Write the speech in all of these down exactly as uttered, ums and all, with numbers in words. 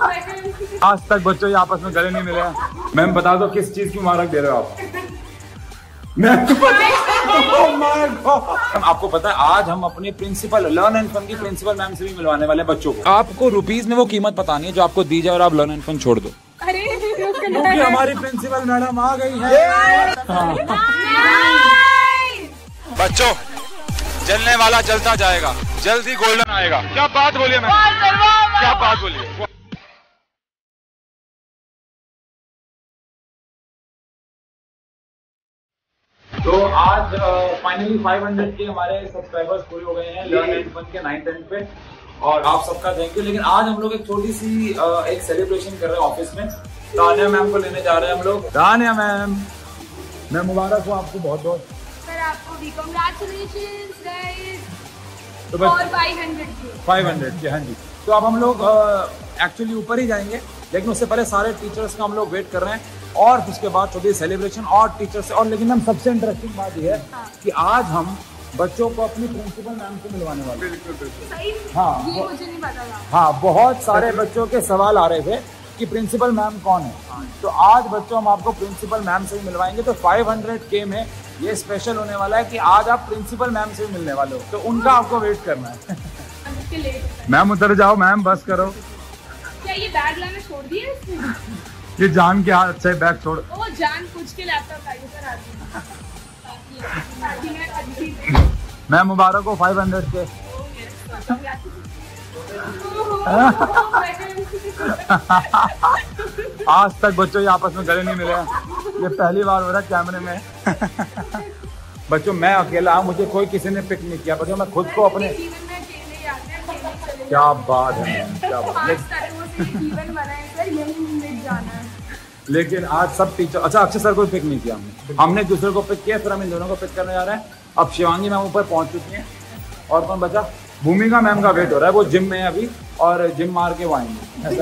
आज तक बच्चों ये आपस में गले नहीं मिले हैं। मैम बता दो किस चीज की मुबारक दे रहे हो आप? मैम आपको पता है आज हम अपने प्रिंसिपल लर्न एंड फन की प्रिंसिपल मैम से भी मिलवाने वाले बच्चों को। आपको रुपीज में वो कीमत बतानी है जो आपको दी जाए और आप लर्न एंड फन छोड़ दो। अरे क्योंकि हमारी प्रिंसिपल मैडम आ गई है। बच्चों जलने वाला जलता जाएगा, जल्दी गोल्डन आएगा। क्या बात बोलिए मैम, क्या बात बोलिए। तो आज फाइनली पाँच सौ के हमारे सब्सक्राइबर्स पूरे हो गए हैं लर्न एंड फन के नाइन टेन पे, और आप सबका थैंक यू। लेकिन आज हम लोग एक छोटी सी uh, एक सेलिब्रेशन कर रहे हैं ऑफिस में। तानिया मैम को लेने जा रहे हैं हम लोग। तानिया मैम, मैं मुबारक हूँ आपको बहुत बहुत। सर आपको भी कांग्रेचुलेशंस गाइस तो और पाँच सौ के पाँच सौ के। हाँ जी, तो अब हम लोग एक्चुअली ऊपर ही जाएंगे, लेकिन उससे पहले सारे टीचर्स का हम लोग वेट कर रहे हैं और उसके बाद छोटी सेलिब्रेशन और टीचर से। और लेकिन हम सबसे इंटरेस्टिंग बात यह है हाँ। कि आज हम बच्चों को अपनी प्रिंसिपल मैम से मिलवाने वाले। बिल्कुल बिल्कुल हाँ, ये मुझे नहीं पता था। हाँ, बहुत सारे बच्चों के सवाल आ रहे थे कि प्रिंसिपल मैम कौन है। हाँ। तो आज बच्चों हम आपको प्रिंसिपल मैम से ही मिलवाएंगे। तो पाँच सौ के में ये स्पेशल होने वाला है कि आज आप प्रिंसिपल मैम से भी मिलने वाले हो, तो उनका आपको वेट करना है। मैम उतर जाओ, मैम बस करो। क्या ये बैग लाना छोड़ दिया इसने? ये जान के हाथ से बैग छोड़। ओ जान कुछ के लैपटॉप आगे सर आती मैं मुबारक हो पाँच सौ के। आज तक बच्चों ये आपस में गले नहीं मिले हैं। ये पहली बार हो रहा है कैमरे में। बच्चों मैं अकेला हूँ, मुझे कोई किसी ने पिक नहीं किया। बच्चों मैं खुद को अपने क्या बात है, क्या बात है। लेकिन आज सब टीचर, अच्छा अक्षय सर को पिक नहीं किया हमने, हमने दूसरे को पिक किया, फिर हम इन दोनों को पिक करने जा रहे हैं। अब शिवांगी मैम ऊपर पहुंच चुकी हैं और कौन बचा? भूमिका मैम का वेट हो रहा है, वो जिम में है अभी और जिम मार के वो आएंगे।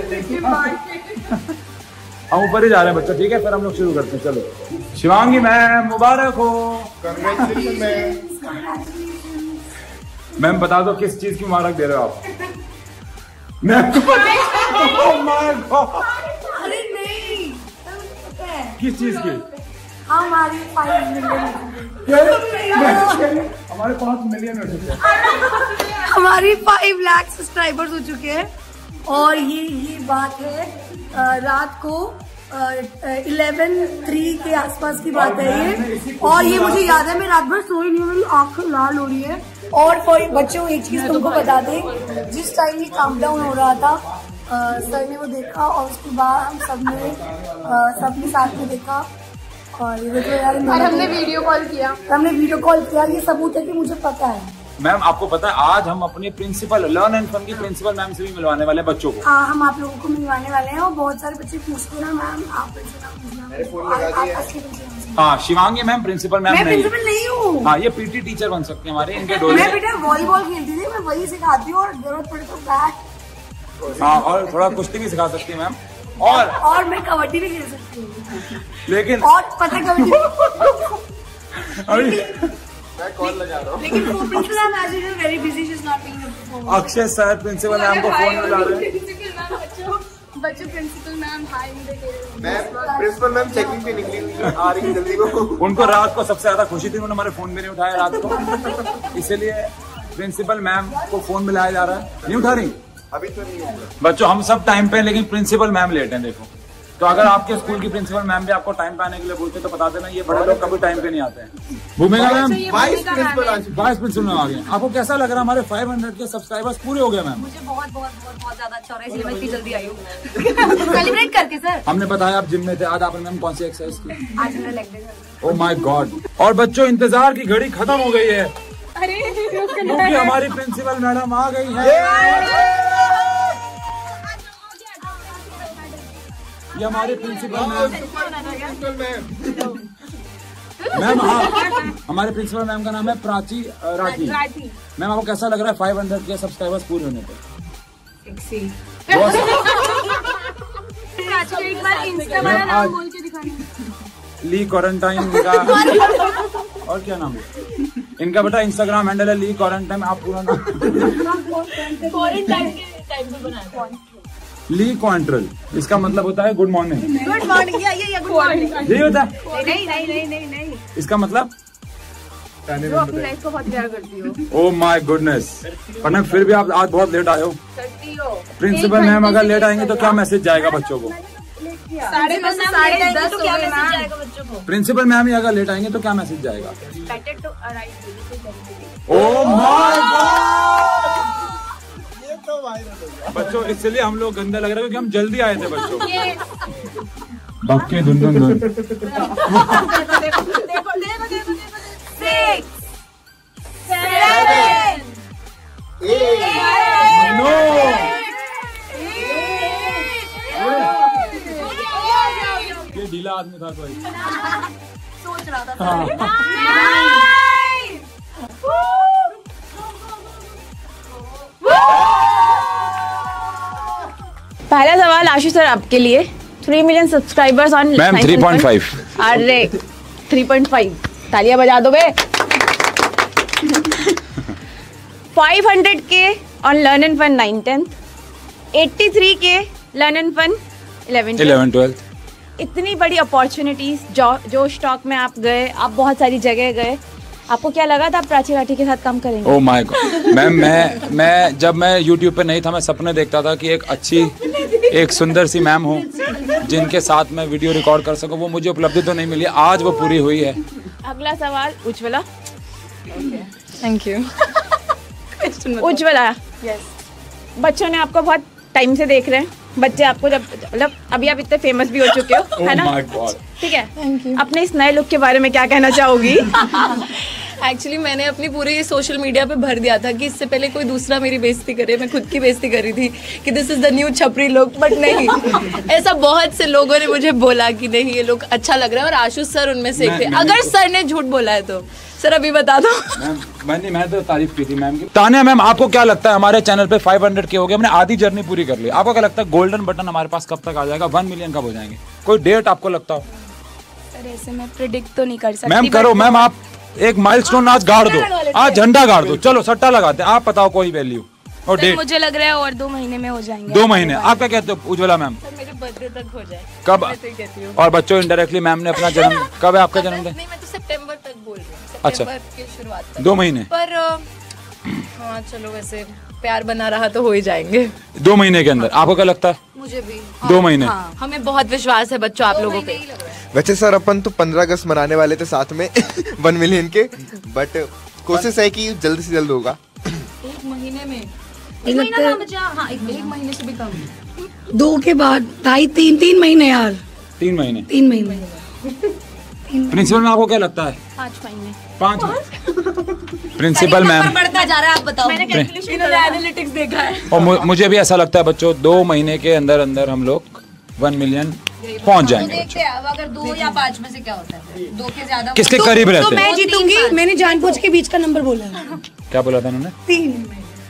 हम ऊपर ही जा रहे हैं बच्चों, ठीक है? फिर हम लोग शुरू करते हैं। चलो शिवांगी मैम मुबारक हो। Congratulation ma'am. मैम बता दो किस चीज की मुबारक दे रहे हो आप? मैम अरे नहीं, किस चीज की? हमारी फाइव मिलियन हमारे पाँच मिलियन हो चुके हैं। हमारी फाइव लाख सब्सक्राइबर्स हो चुके हैं। और ये ये बात है रात को इलेवन थ्री के आसपास की बात है ये। और ये मुझे याद है, मैं रात भर सोई नहीं, मेरी आंखें लाल हो रही है। और बच्चों एक चीज तुमको बता दें, जिस टाइम ये काम डाउन हो रहा था आ, सर ने वो देखा और उसके बाद हम सबने सबने साथ में देखा। और ये देखो यार, और हमने वीडियो कॉल किया हमने वीडियो कॉल किया। ये सबूत है कि मुझे पता है। मैम आपको पता है आज हम अपने प्रिंसिपल लर्न एंड फन की प्रिंसिपल मैम से भी मिलवाने वाले बच्चों को। हाँ, हम आप लोगों को मिलवाने वाले हैं। और बहुत सारे बच्चे पूछते हैं मैम आप हाँ, शिवांगी मैम प्रिंसिपल मैम नहीं, प्रिंसिपल नहीं हूँ। हाँ, ये पीटी टीचर बन सकते हैं हमारे, इनके डोले। मैं बेटा वॉलीबॉल खेलती थी, मैं वही सिखाती हूँ। और जरूरत पड़े तो बैट, हाँ, और थोड़ा कुश्ती भी सिखा सकती है मैम। और और मैं कबड्डी भी खेल सकती हूँ। लेकिन और पता कबड्डी अभी मैं कॉल लगा रहा हूँ। लेकिन वो प्रिंसिपल मैम आज is very busy, she is not picking up. Akshay sir principal ma'am को फोन मिला रहे हैं। बच्चों principal ma'am hi ma'am, principal ma'am checking पे निकली हुई है, आ रही जल्दी को। उनको रात को सबसे ज्यादा खुशी थी, उन्होंने हमारे फोन भी नहीं उठाया रात को, इसीलिए प्रिंसिपल मैम को फोन मिलाया जा रहा है। नहीं उठा रही अभी तो नहीं होगा। बच्चों हम सब टाइम पे, लेकिन प्रिंसिपल मैम लेट हैं। देखो, तो अगर आपके स्कूल की प्रिंसिपल मैम भी आपको टाइम पे आने के लिए बोलते तो बता देना, ये बड़े लोग कभी टाइम पे नहीं आते हैं। Bhumika ma'am vice principal vice principal ma'am आ गए। आपको कैसा लग रहा है? हमारे पाँच सौ के सब्सक्राइबर्स पूरे हो गए मैम। मुझे बहुत बहुत बहुत बहुत ज्यादा अच्छा हो रहा है, इसलिए मैं इतनी जल्दी आई हूँ सेलिब्रेट करके। सर हमने बताया आप जिम में थे, आज आपने मैम कौन सी एक्सरसाइज की? आज मैंने leg day. Oh my God. और बच्चों इंतजार की घड़ी खत्म हो गई है, अरे क्योंकि हमारी प्रिंसिपल मैडम आ गई है। ये हमारी प्रिंसिपल मैम मैम हाँ, हमारे प्रिंसिपल मैम का नाम है प्राची राठी। मैम आपको कैसा लग रहा है पाँच सौ के सब्सक्राइबर्स पूरे होने पर? एक बार इंस्टा वाला नाम बोल के दिखाना। ली क्वारंटाइन का और क्या नाम है इनका? बेटा इंस्टाग्राम हैंडल है ली क्वारंटाइन। आप पूरा नाम क्वारंटाइन के टाइम पे बनाया। ली क्वांट्रल, इसका मतलब होता है गुड मॉर्निंग। गुड मॉर्निंग, ये ये गुड मॉर्निंग यही होता है? नहीं नहीं नहीं नहीं नहीं, इसका मतलब जो अपनी लाइफ को बहुत प्यार करती हो। ओह माय गुडनेस, पर मैं फिर भी आप आज बहुत लेट आए हो। करती हो। प्रिंसिपल मैम अगर लेट आएंगे तो क्या मैसेज जाएगा बच्चों को? साढ़े दस साढ़े दस तो क्या मैसेज जाएगा बच्चों को? प्रिंसिपल मैम ही अगर लेट आएंगे तो क्या मैसेज जाएगा? Better to arrive. Oh my God, बच्चों इसलिए हम लोग गंदा लग रहा है क्योंकि हम जल्दी आए थे बच्चों। बक्के धुन धुन धुन। देखो देखो देखो देखो। Six, seven, eight, नो ये ढीला आदमी था कोई। सोच रहा था। हाँ। पहला सवाल आशीष सर आपके लिए। Three million subscribers on ma'am three point five. अरे थ्री पॉइंट फाइव, तालियां बजा दो बे। Five hundred K on learn and fun nine tenth, eighty three K learn and fun eleven eleven twelfth. इतनी बड़ी अपॉर्चुनिटीज, जो जो स्टॉक में आप गए, आप बहुत सारी जगह गए, आपको क्या लगा था आप प्राची राठी के साथ काम करेंगे? ओह माय गॉड मैम, मैं मैं जब मैं यूट्यूब पे नहीं था मैं सपने देखता था कि एक अच्छी एक सुंदर सी मैम हो जिनके साथ मैं वीडियो रिकॉर्ड कर सकूं। वो मुझे उपलब्धि तो नहीं मिली, आज वो पूरी हुई है। अगला सवाल Ujjwala. Thank you. Ujjwala, yes, बच्चों ने आपको बहुत टाइम से देख रहे हैं। बच्चे आपको जब मतलब अभी आप इतने फेमस भी हो चुके हो, है ना? ठीक है, थैंक यू। अपने इस नए लुक के बारे में क्या कहना चाहोगी? एक्चुअली मैंने अपनी पूरी सोशल मीडिया पे भर दिया था कि इससे पहले कोई दूसरा मेरी बेइज्जती करे, मैं खुद की बेइज्जती कर रही थी कि दिस इज द न्यू छपरी लुक, बट नहीं। ऐसा बहुत से लोगों ने मुझे बोला कि नहीं ये लुक अच्छा लग रहा है, और आशुष सर उनमें से थे। अगर सर ने झूठ बोला है तो सर अभी बता दो। मैम मैंने मैं तो तारीफ की थी मैम की। तान्या मैम, आपको क्या लगता है हमारे चैनल पे फाइव हंड्रेड के हो गए, हमने आधी जर्नी पूरी कर ली, आपको क्या लगता है गोल्डन बटन हमारे पास कब तक आ जाएगा, वन मिलियन कब हो जाएंगे? कोई डेट आपको लगता हो? सर ऐसे मैं प्रिडिक्ट तो नहीं कर सकती। मैम करो मैम, आप एक माइलस्टोन आज गाड़ दो, आज झंडा गाड़ दो, चलो सट्टा लगाते हैं, आप बताओ कोई वैल्यू और डेट। मुझे लग रहा है और दो महीने में हो जाएंगे। दो महीने, आप क्या कहते हो उज्ज्वला मैम? सर मेरे बर्थडे तक हो जाए। कब? मैं तो कहती हूँ। और बच्चों इनडायरेक्टली मैम ने अपना जन्म कब है आपका जन्मदिन? नहीं मैं तो सितंबर तक बोल रही हूँ। अच्छा, सितंबर की शुरुआत तक। दो महीने। पर हाँ चलो, वैसे प्यार बना रहा तो हो ही जाएंगे दो महीने के अंदर। आपको क्या लगता है? मुझे भी दो महीने। हाँ, हमें बहुत विश्वास है बच्चों आप लोगों पे। वैसे सर अपन तो पंद्रह अगस्त मनाने वाले थे साथ में वन मिलियन के, बट कोशिश है कि जल्द से जल्द होगा। एक महीने में एक महीना कम बचा। हाँ एक एक महीने से भी कम। दो के बाद ढाई तीन तीन महीने यार, तीन महीने। तीन महीने। प्रिंसिपल मैम आपको क्या लगता है? पाँच महीने। पाँच। प्रिंसिपल मैम बढ़ता जा रहा है, आप बताओ। मैंने कैलकुलेशन एनालिटिक्स देखा है। और मु- मुझे भी ऐसा लगता है बच्चों, दो महीने के अंदर अंदर हम लोग वन मिलियन पहुंच जाएंगे बच्चों। देखते हैं अब अगर दो या पाँच में से क्या होता है। दो के ज्यादा किसके करीब तो रहते हैं? मैं जीतूंगी, मैंने जानबूझ के बीच का नंबर बोला है। क्या बोला था उन्होंने? तीन।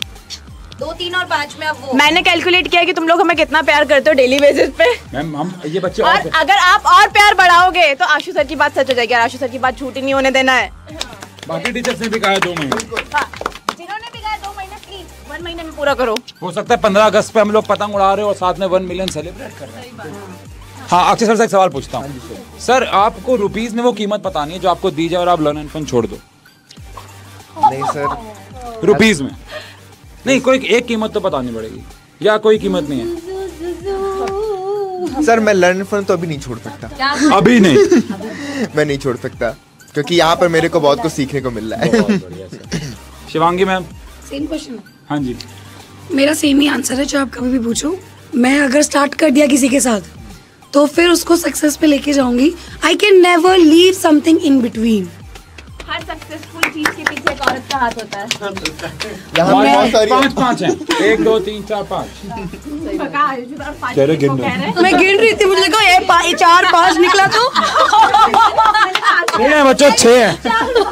दो तीन और पाँच में अब वो मैंने कैलकुलेट किया कि तुम लोग हमें कितना प्यार करते हो डेली बेसिस पे, मैम हम ये बच्चे और और अगर आप और प्यार बढ़ाओगे तो आशु सर की बात सच हो जाएगी, और आशु सर की बात झूठी नहीं होने देना है। बाकी टीचर्स ने भी कहा है दो महीने। हाँ, जिन्होंने भी कहा दो महीने, प्लीज वन महीने में पूरा करो। हो सकता है पंद्रह अगस्त पे हम लोग पतंग उड़ा रहे हो और साथ में वन मिलियन सेलिब्रेट कर रहे हैं। हाँ अक्षय सर से एक सवाल पूछता हूँ सर, आपको रुपीज में वो कीमत पता नहीं है जो आपको दी जाए और आप लर्न एंड फन छोड़ दो? नहीं सर, रुपीज में नहीं, कोई एक कीमत तो बतानी पड़ेगी, या कोई कीमत नहीं है? सर मैं लर्न फन तो अभी नहीं छोड़ सकता। अभी नहीं। मैं नहीं छोड़ सकता क्योंकि यहाँ पर मेरे को बहुत कुछ सीखने को मिल रहा है। शिवांगी मैम। Same question. हाँ जी, मेरा सेम ही आंसर है जो आप कभी भी पूछो। मैं अगर स्टार्ट कर दिया किसी के साथ तो फिर उसको सक्सेस पे लेके जाऊंगी। I can never leave something in between. हर सक्सेसफुल चीज के पीछे एक औरत का हाथ होता है। यहाँ पर बहुत सारी पाँच पाँच हैं, एक दो तीन चार पाँच। चलो गिन लो। मैं गिन रही थी, मुझे लगा ये पा- ये चार पाँच निकला तो छह हैं बच्चों, छह हैं।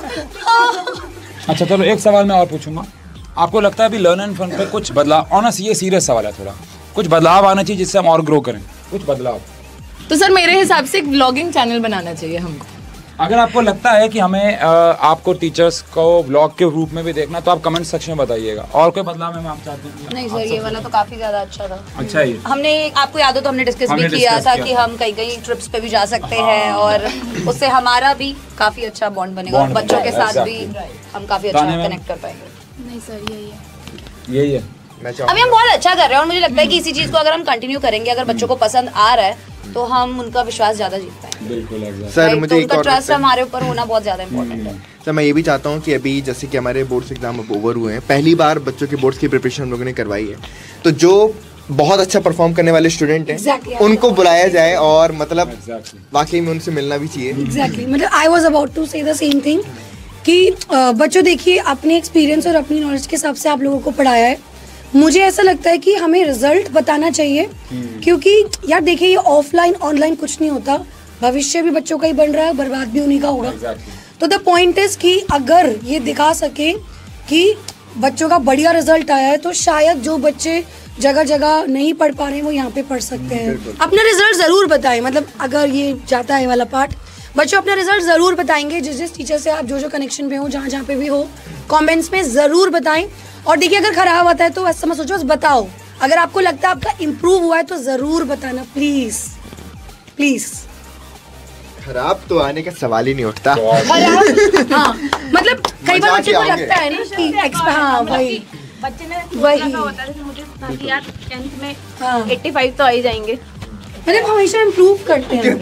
अच्छा चलो एक सवाल मैं और पूछूंगा, आपको लगता है अभी लर्न एंड फन पे कुछ बदलाव, ऑनस ये सीरियस सवाल है थोड़ा, कुछ बदलाव आना चाहिए जिससे हम और ग्रो करें, कुछ बदलाव? तो सर मेरे हिसाब से एक व्लॉगिंग चैनल बनाना चाहिए हमको। अगर आपको लगता है कि हमें आ, आपको टीचर्स को ब्लॉग के रूप में भी देखना तो आप कमेंट सेक्शन में बताइएगा। और कोई बदलाव में आप चाहते हैं? नहीं सर, ये वाला तो काफी ज्यादा अच्छा था। अच्छा है। हमने आपको याद हो तो हमने डिस्कस भी किया था कि हम कई कई ट्रिप्स पे भी जा सकते हैं और उससे हमारा भी काफी अच्छा बॉन्ड बनेगा और बच्चों के साथ भी हम काफी अच्छा कनेक्ट कर पाएंगे। नहीं सर, यही है यही है। अभी हम बहुत अच्छा कर रहे हैं और मुझे लगता है कि इसी चीज को अगर हम कंटिन्यू करेंगे, अगर बच्चों को पसंद आ रहा है तो हम उनका विश्वास ज्यादा जीत पाएंगे। बिल्कुल सर, मुझे उनका ट्रस्ट हमारे ऊपर होना बहुत ज्यादा इम्पोर्टेंट है। सर, मैं ये भी चाहता हूँ कि अभी जैसे कि हमारे बोर्ड्स एग्जाम अब ओवर हुए हैं, पहली बार बच्चों के बोर्ड्स की प्रिपरेशन हम लोगों ने करवाई है, तो जो बहुत अच्छा परफॉर्म करने वाले स्टूडेंट हैं exactly, उनको बुलाया जाए और मतलब exactly. वाकई में उनसे मिलना भी चाहिए। एग्जैक्टली, मतलब I was about to say the same thing कि बच्चों देखिए, अपने एक्सपीरियंस और अपनी नॉलेज के हिसाब से आप लोगों को पढ़ाया है। मुझे ऐसा लगता है कि हमें रिजल्ट बताना चाहिए, क्योंकि यार देखिए, ये ऑफलाइन ऑनलाइन कुछ नहीं होता, भविष्य भी बच्चों का ही बन रहा है, बर्बाद भी उन्हीं का होगा। exactly. तो द पॉइंट इज कि अगर ये दिखा सके कि बच्चों का बढ़िया रिजल्ट आया है तो शायद जो बच्चे जगह जगह नहीं पढ़ पा रहे हैं वो यहाँ पे पढ़ सकते हैं। अपना रिजल्ट जरूर बताएं, मतलब अगर ये जाता है वाला पार्ट, बच्चों अपना रिजल्ट जरूर बताएंगे, जिस जिस टीचर से आप जो जो कनेक्शन पे हो, जहाँ जहाँ पे भी हो, कमेंट्स में जरूर बताएं। और देखिए, अगर खराब आता है तो ऐसा मत सोचो, बस बताओ। अगर आपको लगता है आपका इम्प्रूव हुआ है तो जरूर बताना, प्लीज प्लीज। खराब तो आने का सवाल ही नहीं उठता। हाँ, मतलब कई बार बच्चे को लगता है ना कि हाँ वही बच्चे ने वही होता है, मुझे था कि यार टेंथ में पचासी तो आ ही जाएंगे, मतलब हमेशा इम्प्रूव करते हैं।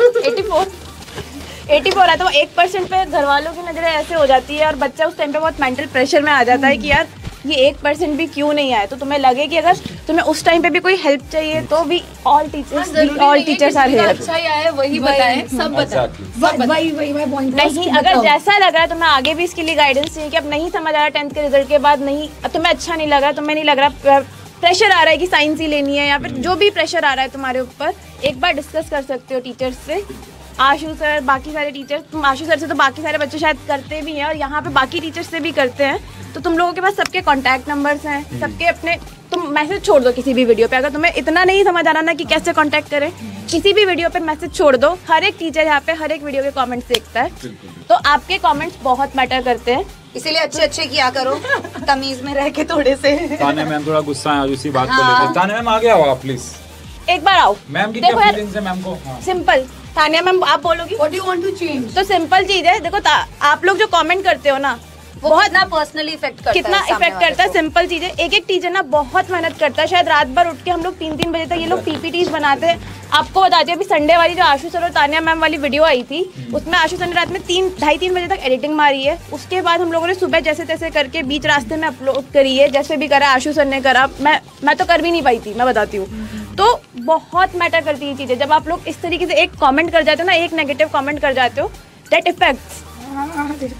चौरासी आता है, वो एक परसेंट पे घर वालों की नजरें ऐसे हो जाती है और बच्चा उस टाइम पे बहुत मेंटल प्रेशर में आ जाता है कि यार ये एक परसेंट भी क्यों नहीं आया। तो तुम्हें लगे कि अगर तुम्हें उस टाइम पे भी कोई हेल्प चाहिए तो भी all teachers all teachers are here. अच्छा ही आया वही बताएं, सब बताएं, वही वही मैं पॉइंट नहीं, अगर जैसा लग रहा है तो मैं आगे भी इसके लिए गाइडेंस चाहिए कि अब नहीं समझ आ रहा टेंथ के रिजल्ट के बाद, नहीं अब तुम्हें अच्छा नहीं लग रहा, तुम्हें नहीं लग रहा, प्रेशर आ रहा है कि साइंस ही लेनी है या फिर जो भी प्रेशर आ रहा है तुम्हारे ऊपर, एक बार डिस्कस कर सकते हो टीचर्स से। आशु सर, बाकी सारे टीचर्स, तुम आशु सर से तो बाकी सारे बच्चे शायद करते भी हैं और यहाँ पे बाकी टीचर्स से भी करते हैं, तो तुम लोगों के पास सबके कॉन्टैक्ट नंबर्स हैं, सबके अपने, तुम मैसेज छोड़ दो किसी भी वीडियो पे। अगर तुम्हें इतना नहीं समझ आ रहा ना कि कैसे कॉन्टैक्ट करें, किसी भी वीडियो पे मैसेज छोड़ दो। हर एक टीचर यहाँ पे हर एक वीडियो के कॉमेंट्स देखता है, तो आपके कॉमेंट्स बहुत मैटर करते हैं, इसीलिए अच्छे अच्छे किया करो, तमीज में रह के थोड़े से। तान्या मैम थोड़ा गुस्सा है उसी बात को लेकर। तान्या मैम आ गया हो आप प्लीज, एक बार आओ। मैम की क्या फीलिंग्स है मैम को? सिंपल, तान्या मैम आप बोलोगी what do you want to change? तो सिंपल चीज है, देखो आप लोग जो कमेंट करते हो ना, वो बहुत ना पर्सनली इफेक्ट करता कितना है, इफेक्ट करता है। सिंपल चीज है, एक एक टीचर ना बहुत मेहनत करता है, शायद रात भर उठ के हम लोग तीन तीन बजे तक ये लोग पीपीटीज बनाते हैं। आपको बताते हैं, अभी संडे वाली जो आशु सर और तान्या मैम वाली वीडियो आई थी, उसमें आशु सर ने रात में तीन ढाई तीन बजे तक एडिटिंग मारी है। उसके बाद हम लोगों ने सुबह जैसे तैसे करके बीच रास्ते में अपलोड करी है, जैसे भी करा आशु सर ने करा, मैं मैं तो कर भी नहीं पाई थी, मैं बताती हूँ। तो बहुत मैटर करती है चीजें, जब आप लोग इस तरीके से एक कमेंट कर जाते हो ना, एक नेगेटिव कमेंट कर जाते हो, दैट इफेक्ट्स।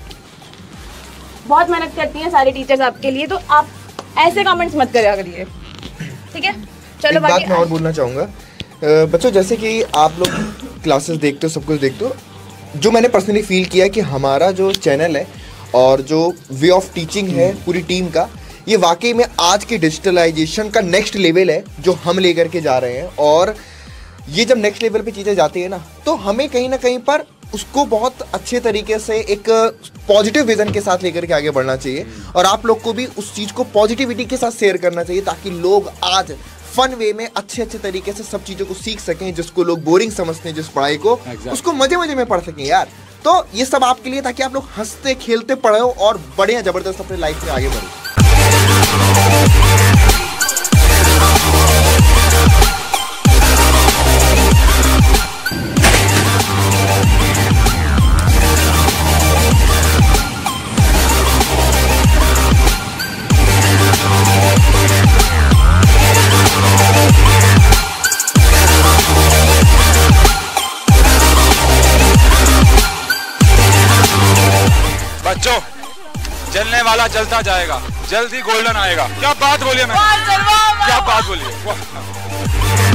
बहुत मेहनत करती हैं सारे टीचर्स आपके लिए, तो आप ऐसे कमेंट्स मत करिए करिए, ठीक है? चलो एक बात मैं और बोलना चाहूँगा बच्चों, जैसे कि आप लोग क्लासेस देखते हो, सब कुछ देखते हो, जो मैंने पर्सनली फील किया कि हमारा जो चैनल है और जो वे ऑफ टीचिंग है पूरी टीम का, ये वाकई में आज के डिजिटलाइजेशन का नेक्स्ट लेवल है जो हम लेकर के जा रहे हैं। और ये जब नेक्स्ट लेवल पे चीज़ें जाती है ना, तो हमें कहीं ना कहीं पर उसको बहुत अच्छे तरीके से एक पॉजिटिव विजन के साथ लेकर के आगे बढ़ना चाहिए और आप लोग को भी उस चीज़ को पॉजिटिविटी के साथ शेयर करना चाहिए, ताकि लोग आज फन वे में अच्छे अच्छे तरीके से सब चीज़ों को सीख सकें, जिसको लोग बोरिंग समझते हैं जिस पढ़ाई को, exactly. उसको मजे मजे में पढ़ सकें यार। तो ये सब आपके लिए, ताकि आप लोग हंसते खेलते पढ़ो और बढ़िया जबरदस्त अपने लाइफ में आगे बढ़ो। बच्चों, जलने वाला जलता जाएगा, जल्द ही गोल्डन आएगा। क्या बात बोलिए मैं, क्या बात बोलिए।